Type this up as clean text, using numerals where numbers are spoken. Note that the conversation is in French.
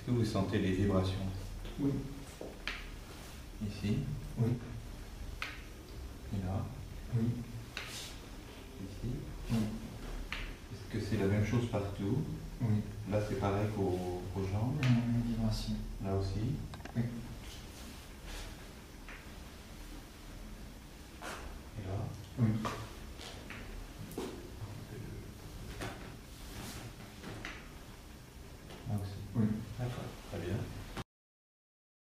Est-ce que vous sentez les vibrations? Oui. Ici? Oui. Et là? Oui. Ici? Oui. Est-ce que c'est la même chose partout? Oui. Là, c'est pareil qu'aux jambes? Une vibration. Là aussi? Oui. Et là? Oui.